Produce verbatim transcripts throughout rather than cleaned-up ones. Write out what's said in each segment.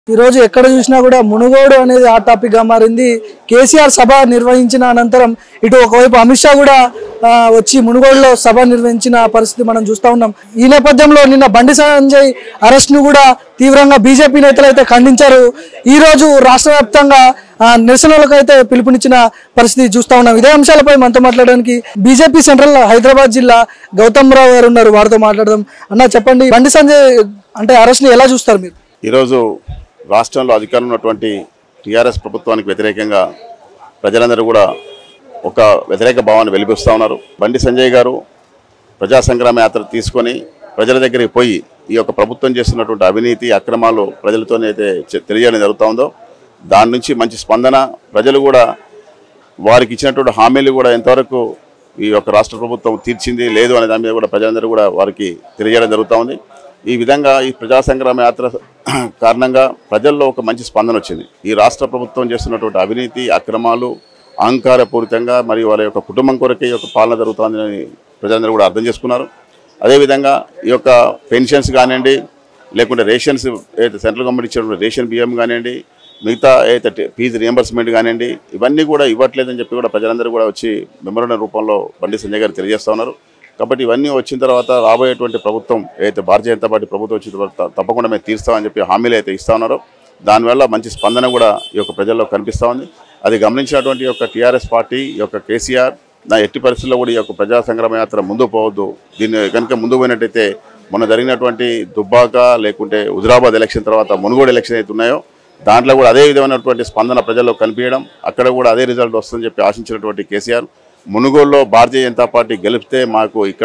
ఈ రోజు ఎక్కడ చూసినా కూడా మునుగోడు అనేది హాట్ టాపిక్ గా మారింది. కేసీఆర్ సభ నిర్వహించిన అనంతరం ఇటు ఒకవైపు అమిత్ షా కూడా వచ్చి మునుగోడులో సభ నిర్వహించిన పరిస్థితి మనం చూస్తా ఉన్నాం. ఈ నేపథ్యంలో నిన్న బండి సంజయ్ అరెస్ట్ ను కూడా తీవ్రంగా బీజేపీ నేతలు అయితే ఖండించారు. ఈ రోజు రాష్ట్ర వ్యాప్తంగా నిరసనలకు అయితే పిలుపునిచ్చిన పరిస్థితి చూస్తా ఉన్నాం. ఇదే అంశాలపై మనతో మాట్లాడడానికి బీజేపీ సెంట్రల్ హైదరాబాద్ జిల్లా గౌతమ్ రావు గారు ఉన్నారు. వారితో మాట్లాడదాం. అన్న చెప్పండి, బండి సంజయ్ అంటే అరెస్ట్ ని ఎలా చూస్తారు మీరు? ఈరోజు రాష్ట్రంలో అధికారంలో ఉన్నటువంటి టీఆర్ఎస్ ప్రభుత్వానికి వ్యతిరేకంగా ప్రజలందరూ కూడా ఒక వ్యతిరేక భావాన్ని వెలిపిస్తూ ఉన్నారు. బండి సంజయ్ గారు ప్రజా సంగ్రామ యాత్ర తీసుకొని ప్రజల దగ్గరికి పోయి ఈ యొక్క ప్రభుత్వం చేస్తున్నటువంటి అవినీతి అక్రమాలు ప్రజలతోనైతే తెలియజేయడం జరుగుతూ ఉందో దాని నుంచి మంచి స్పందన, ప్రజలు కూడా వారికి ఇచ్చినటువంటి హామీలు కూడా ఎంతవరకు ఈ యొక్క రాష్ట్ర ప్రభుత్వం తీర్చింది లేదు అనే దాని మీద కూడా ప్రజలందరూ కూడా వారికి తెలియజేయడం జరుగుతూ ఉంది. ఈ విధంగా ఈ ప్రజా సంగ్రామ యాత్ర కారణంగా ప్రజల్లో ఒక మంచి స్పందన వచ్చింది. ఈ రాష్ట్ర ప్రభుత్వం చేస్తున్నటువంటి అవినీతి అక్రమాలు అహంకారపూరితంగా మరియు వాళ్ళ యొక్క కుటుంబం కొరకే ఈ యొక్క పాలన జరుగుతుందని ప్రజలందరూ కూడా అర్థం చేసుకున్నారు. అదేవిధంగా ఈ యొక్క పెన్షన్స్ కానివ్వండి, లేకుంటే రేషన్స్ ఏదైతే సెంట్రల్ గవర్నమెంట్ ఇచ్చినటువంటి రేషన్ బియ్యం కానివ్వండి, మిగతా ఏదైతే ఫీజు రియంబర్స్మెంట్ కానివ్వండి, ఇవన్నీ కూడా ఇవ్వట్లేదని చెప్పి కూడా ప్రజలందరూ కూడా వచ్చి మెమోరాండం రూపంలో బండి సంజయ్ గారు తెలియజేస్తూ ఉన్నారు. కాబట్టి ఇవన్నీ వచ్చిన తర్వాత రాబోయేటువంటి ప్రభుత్వం ఏదైతే భారతీయ జనతా పార్టీ ప్రభుత్వం వచ్చిన తర్వాత తప్పకుండా మేము తీరుస్తామని చెప్పి హామీలు అయితే ఇస్తూ ఉన్నారో దానివల్ల మంచి స్పందన కూడా ఈ యొక్క ప్రజల్లో కనిపిస్తూ ఉంది. అది గమనించినటువంటి యొక్క టీఆర్ఎస్ పార్టీ ఈ యొక్క కేసీఆర్ నా ఎట్టి పరిస్థితుల్లో కూడా ఈ యొక్క ప్రజా సంగ్రామ యాత్ర ముందు పోవద్దు, దీన్ని కనుక ముందు పోయినట్టయితే మొన్న జరిగినటువంటి దుబ్బాక లేకుంటే హుజురాబాద్ ఎలక్షన్ తర్వాత మునుగోడు ఎలక్షన్ అయితే ఉన్నాయో దాంట్లో కూడా అదే విధమైనటువంటి స్పందన ప్రజల్లో కనిపించడం, అక్కడ కూడా అదే రిజల్ట్ వస్తుందని చెప్పి ఆశించినటువంటి కేసీఆర్ మునుగోడులో భారతీయ జనతా పార్టీ గెలిపితే మాకు ఇక్కడ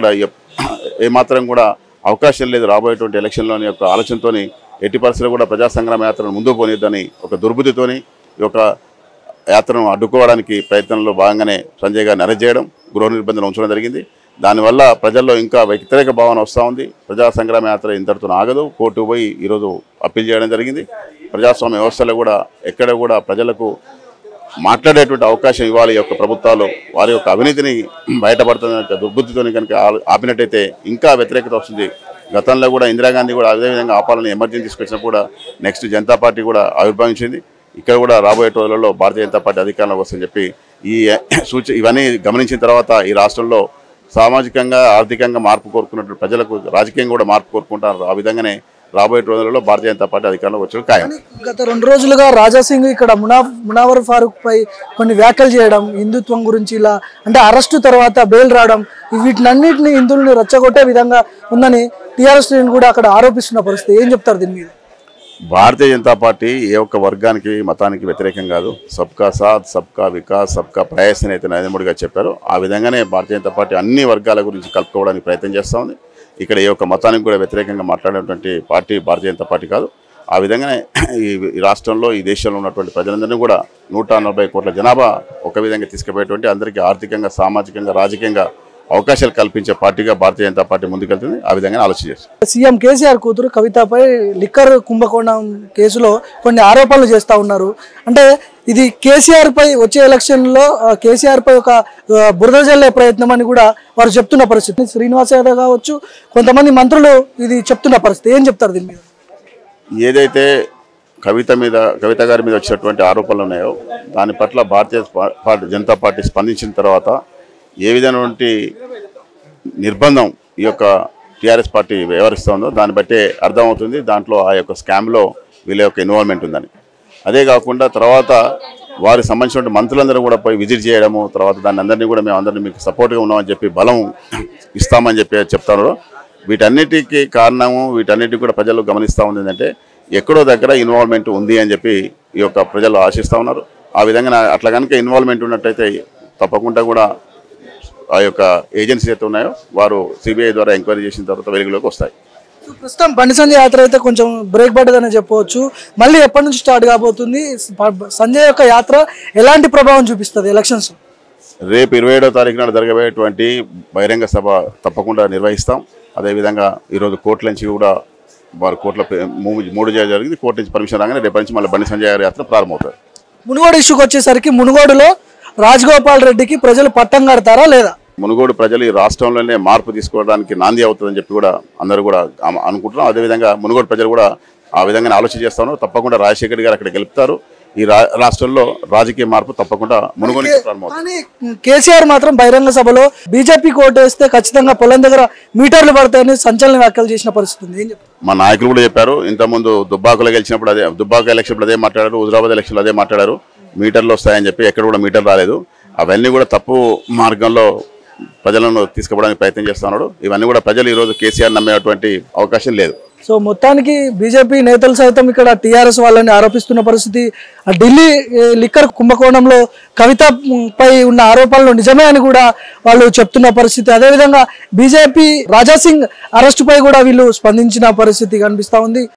ఏమాత్రం కూడా అవకాశం లేదు రాబోయేటువంటి ఎలక్షన్లోని యొక్క ఆలోచనతో ఎట్టి పరిస్థితుల్లో కూడా ప్రజా సంగ్రామ యాత్రను ముందుకు పోనిద్దని ఒక దుర్బుద్ధితోని ఈ యొక్క యాత్రను అడ్డుకోవడానికి ప్రయత్నంలో భాగంగానే సంజయ్ గారిని అరెస్ట్ చేయడం, గృహ నిర్బంధన ఉంచడం జరిగింది. దానివల్ల ప్రజల్లో ఇంకా వ్యతిరేక భావన వస్తూ ఉంది. ప్రజా సంగ్రామ యాత్ర ఇంతటితో ఆగదు, కోర్టుకు పోయి ఈరోజు అప్పీల్ చేయడం జరిగింది. ప్రజాస్వామ్య వ్యవస్థలో కూడా ఎక్కడ కూడా ప్రజలకు మాట్లాడేటువంటి అవకాశం ఇవ్వాలి. ఈ యొక్క ప్రభుత్వాలు వారి యొక్క అవినీతిని బయటపడుతున్న దుర్బుద్ధితో కనుక ఆపినట్టయితే ఇంకా వ్యతిరేకత వస్తుంది. గతంలో కూడా ఇందిరాగాంధీ కూడా అదేవిధంగా ఆపాలని ఎమర్జెన్సీ తీసుకొచ్చినప్పుడు కూడా నెక్స్ట్ జనతా పార్టీ కూడా ఆవిర్భవించింది. ఇక్కడ కూడా రాబోయే రోజులలో భారతీయ జనతా పార్టీ అధికారంలోకి వస్తుందని చెప్పి ఈ సూచ ఇవన్నీ గమనించిన తర్వాత ఈ రాష్ట్రంలో సామాజికంగా ఆర్థికంగా మార్పు కోరుకున్నటువంటి ప్రజలకు రాజకీయంగా కూడా మార్పు కోరుకుంటారు. ఆ విధంగానే రాబోయే రోజులలో భారతీయ జనతా పార్టీ అధికారంలో వచ్చి ఖాయం. గత రెండు రోజులుగా రాజాసింగ్ ఇక్కడ మునా మునావర్ ఫారూక్ పై కొన్ని వ్యాఖ్యలు చేయడం, హిందుత్వం గురించి ఇలా అంటే అరెస్టు తర్వాత బెయిల్ రావడం, వీటినన్నింటినీ హిందువుల్ని రెచ్చగొట్టే విధంగా ఉందని టీఆర్ఎస్ కూడా అక్కడ ఆరోపిస్తున్న పరిస్థితి. ఏం చెప్తారు దీని మీద? భారతీయ జనతా పార్టీ ఏ ఒక్క వర్గానికి మతానికి వ్యతిరేకం కాదు. సబ్కా సాత్ సబ్కా వికాస్ సబ్కా ప్రయాస్ అని అయితే నరేంద్ర మోడీ గారు చెప్పారు. ఆ విధంగానే భారతీయ జనతా పార్టీ అన్ని వర్గాల గురించి కలుపుకోవడానికి ప్రయత్నం చేస్తూ ఉంది. ఇక్కడ ఏ ఒక్క మతానికి కూడా వ్యతిరేకంగా మాట్లాడేటువంటి పార్టీ భారతీయ జనతా పార్టీ కాదు. ఆ విధంగానే ఈ రాష్ట్రంలో ఈ దేశంలో ఉన్నటువంటి ప్రజలందరినీ కూడా నూట నలభై కోట్ల జనాభా ఒక విధంగా తీసుకుపోయేటువంటి అందరికీ ఆర్థికంగా సామాజికంగా రాజకీయంగా అవకాశాలు కల్పించే పార్టీగా భారతీయ జనతా పార్టీ ముందుకెళ్తుంది. ఆ విధంగా ఆలోచన చేస్తుంది. సీఎం కేసీఆర్ కూతురు కవితపై లిక్కర్ కుంభకోణం కేసులో కొన్ని ఆరోపణలు చేస్తూ ఉన్నారు. అంటే ఇది కేసీఆర్ పై వచ్చే ఎలక్షన్లో కేసీఆర్ పై ఒక బురద జల్లే ప్రయత్నం అని కూడా వారు చెప్తున్న పరిస్థితి. శ్రీనివాస్ యాదవ్ కావచ్చు, కొంతమంది మంత్రులు ఇది చెప్తున్న పరిస్థితి. ఏం చెప్తారు దీని మీద? ఏదైతే కవిత మీద కవిత గారి మీద వచ్చినటువంటి ఆరోపణలు ఉన్నాయో దాని పట్ల భారతీయ పార్టీ జనతా పార్టీ స్పందించిన తర్వాత ఏ విధమైనటువంటి నిర్బంధం ఈ యొక్క టీఆర్ఎస్ పార్టీ వ్యవహరిస్తుందో దాన్ని బట్టే అర్థమవుతుంది. దాంట్లో ఆ యొక్క స్కామ్లో వీళ్ళ యొక్క ఇన్వాల్వ్మెంట్ ఉందని. అదే కాకుండా తర్వాత వారికి సంబంధించిన మంత్రులందరూ కూడా పోయి విజిట్ చేయడము, తర్వాత దాన్ని అందరినీ కూడా మేము అందరినీ మీకు సపోర్ట్గా ఉన్నామని చెప్పి బలం ఇస్తామని చెప్పి చెప్తారు. వీటన్నిటికీ కారణము వీటన్నిటికీ కూడా ప్రజలు గమనిస్తూ ఉంది ఏంటంటే ఎక్కడో దగ్గర ఇన్వాల్వ్మెంట్ ఉంది అని చెప్పి ఈ యొక్క ప్రజలు ఆశిస్తూ ఉన్నారు. ఆ విధంగా అట్లా కనుక ఇన్వాల్వ్మెంట్ ఉన్నట్టయితే తప్పకుండా కూడా ఆ యొక్క ఏజెన్సీ అయితే ఉన్నాయో వారు సిబిఐ ద్వారా ఎంక్వైరీ చేసిన తర్వాత వెలుగులోకి వస్తాయి. ప్రస్తుతం బండి సంజయ్ యాత్ర అయితే కొంచెం బ్రేక్ పడ్డదనే చెప్పవచ్చు. మళ్ళీ ఎప్పటి నుంచి స్టార్ట్ కాబోతుంది? సంజయ్ యొక్క యాత్ర ఎలాంటి ప్రభావం చూపిస్తుంది ఎలక్షన్స్? రేపు ఇరవై ఏడో తారీఖు నాడు జరగబోయేటువంటి బహిరంగ సభ తప్పకుండా నిర్వహిస్తాం. అదేవిధంగా ఈరోజు కోర్టుల నుంచి కూడా వారు కోర్టుల మూడు చేయాలి జరిగింది. కోర్టు నుంచి పర్మిషన్ రాగానే రేపటి నుంచి మళ్ళీ బండి సంజయ్ యాత్ర ప్రారంభమవుతుంది. మునుగోడు ఇష్యూకి వచ్చేసరికి మునుగోడులో రాజగోపాల్ రెడ్డికి ప్రజలు పట్టం కడతారా లేదా? మునుగోడు ప్రజలు ఈ రాష్ట్రంలోనే మార్పు తీసుకోవడానికి నాంది అవుతుందని చెప్పి కూడా అందరూ కూడా అనుకుంటున్నాం. అదేవిధంగా మునుగోడు ప్రజలు కూడా ఆ విధంగా ఆలోచన చేస్తా ఉన్నారు. తప్పకుండా రాజశేఖర్ గారు అక్కడ గెలుపుతారు. ఈ రా రాష్ట్రంలో రాజకీయ మార్పు తప్పకుండా మునుగోలు ప్రారంభమవుతుంది. కానీ కేసీఆర్ మాత్రం బహిరంగ సభలో బీజేపీ కోట్ వేస్తే ఖచ్చితంగా పొలం దగ్గర మీటర్లు పడతాయని సంచలన వ్యాఖ్యలు చేసిన పరిస్థితి ఉంది. ఏం చెప్తారు? మా నాయకులు కూడా చెప్పారు. ఇంతకుముందు దుబ్బాకలో గెలిచినప్పుడు అదే దుబ్బాక ఎలక్షన్లో అదే మాట్లాడారు, హుజరాబాద్ ఎలక్షన్లో అదే మాట్లాడారు. మీటర్లు వస్తాయని చెప్పి ఎక్కడ కూడా మీటర్లు రాలేదు. అవన్నీ కూడా తప్పు మార్గంలో ప్రజలను తీసుకుపోవడానికి ప్రయత్నం చేస్తున్నాడు. ఇవన్నీ కూడా ప్రజలు ఈరోజు కేసీఆర్ నమ్మేటువంటి అవకాశం లేదు. సో మొత్తానికి బీజేపీ నేతలు సైతం ఇక్కడ టీఆర్ఎస్ వాళ్ళని ఆరోపిస్తున్న పరిస్థితి. ఢిల్లీ లిక్కర్ కుంభకోణంలో కవితపై ఉన్న ఆరోపణలు నిజమే అని కూడా వాళ్ళు చెప్తున్న పరిస్థితి. అదేవిధంగా బీజేపీ రాజాసింగ్ అరెస్టుపై కూడా వీళ్ళు స్పందించిన పరిస్థితి కనిపిస్తా ఉంది.